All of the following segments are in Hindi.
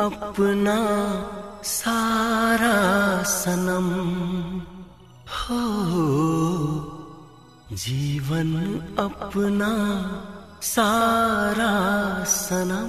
अपना सारा सनम हो, जीवन अपना सारा सनम।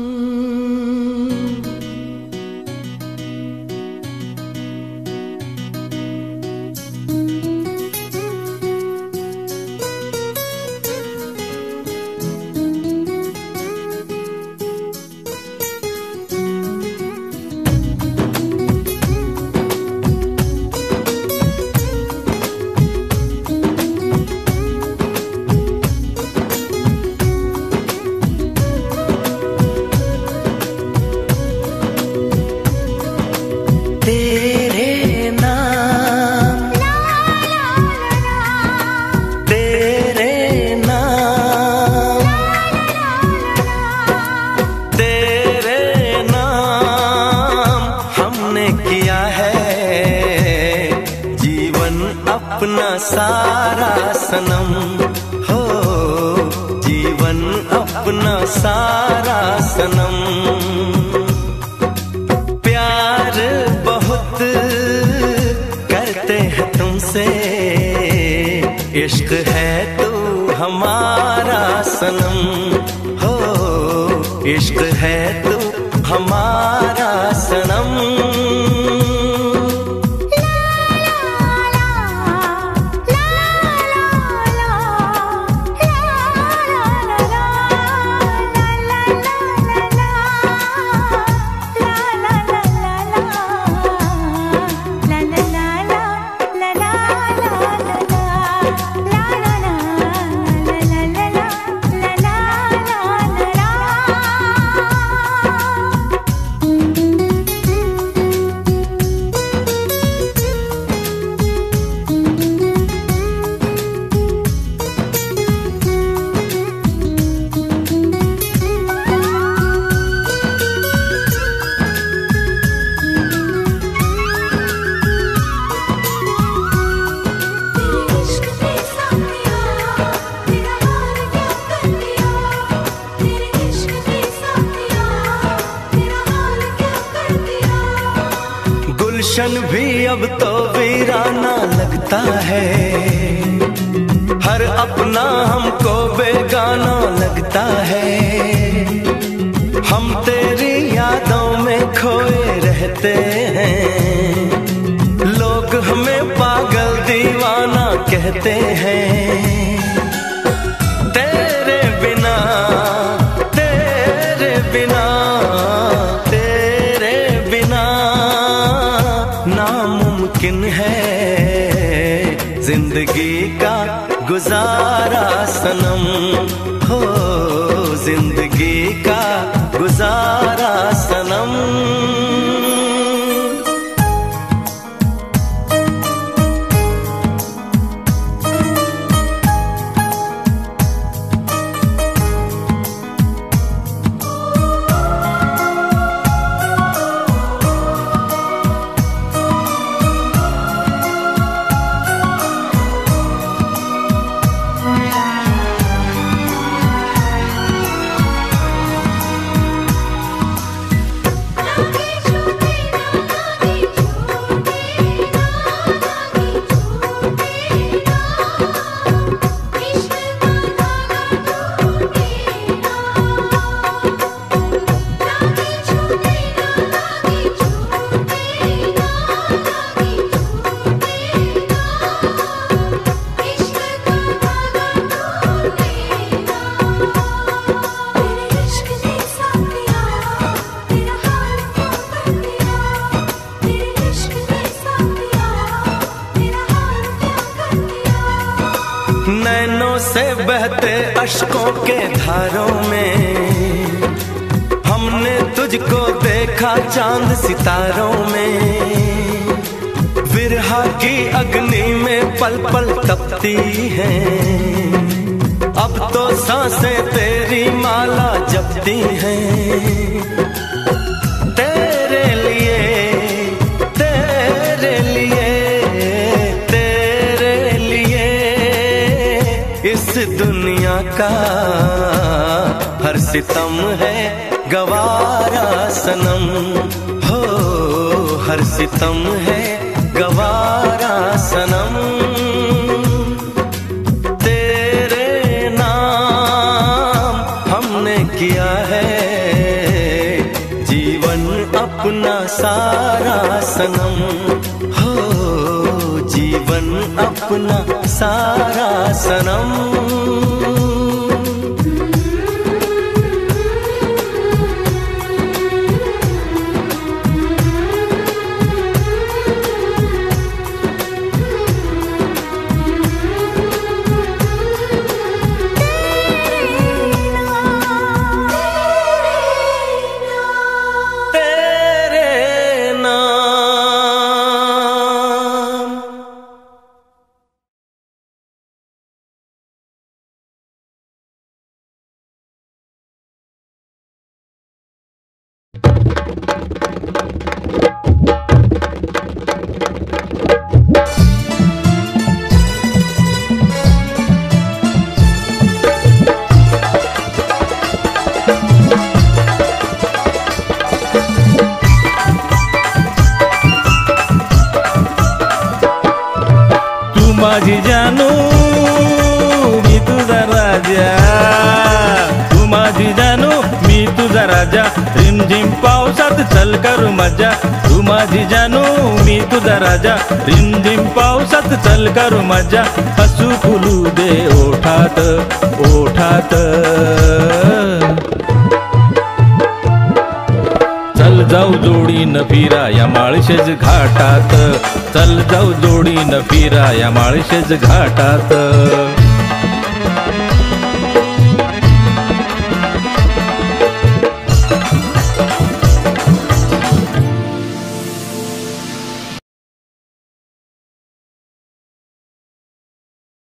अपना सारा सनम हो, जीवन अपना सारा सनम। प्यार बहुत करते हैं तुमसे, इश्क है तू हमारा सनम हो, इश्क है तू हमारा सनम। गुलशन भी अब तो वीराना लगता है, हर अपना हमको बेगाना लगता है। हम तेरी यादों में खोए रहते हैं, लोग हमें पागल दीवाना कहते हैं। तेरे बिना तेरे बिना तेरे बिना नामुमकिन है जिंदगी का गुजारा सनम हो, जिंदगी का गुजारा सनम। नैनों से बहते अश्कों के धारों में हमने तुझको देखा चांद सितारों में। विरहा की अग्नि में पल पल तपती हैं, अब तो सांसें तेरी माला जपती हैं। तेरे लिए तेरे लिए तेरे लिए इस दुनिया का हर सितम है गवारा सनम, हो हर सितम है गवारा सनम। तेरे नाम हमने किया है जीवन अपना सारा सनम, हो जीवन अपना सारा सनम। माझी जानू मी तुझा राजा, तू माझी जानू मी तुझा राजा, रिमझिम पावसात चल करू मजा। तू माझी जानू मी तुझा राजा, रिमझिम पावसात चल करू मजा। हसू फुलू दे ओठात ओठात, चल जाऊ जोडीनं फिरा या माळशेज घाटात, चल जाऊ जोडीनं फिरा या माळशेज घाटात।